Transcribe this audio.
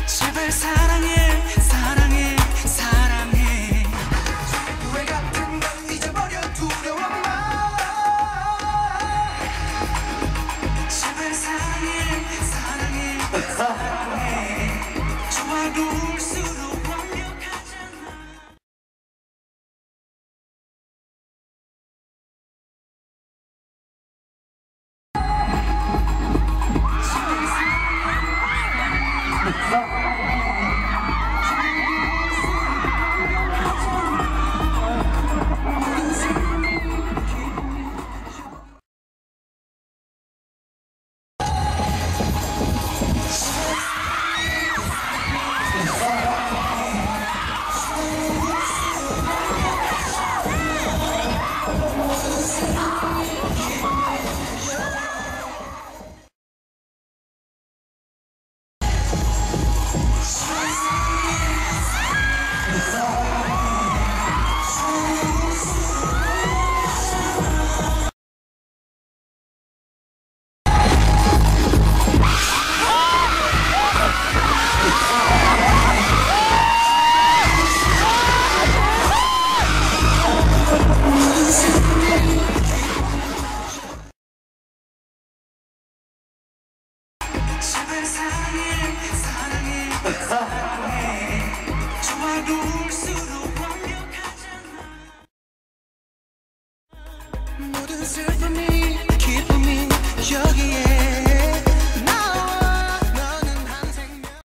제발 사랑해 사랑해 사랑해. 후회 같은 건 잊어버려 두려워만. 제발 사랑해 사랑해 사랑해. 좋아도 올수록 완벽하잖아. 제발 사랑해 사랑해 사랑해. 좋아도 올수록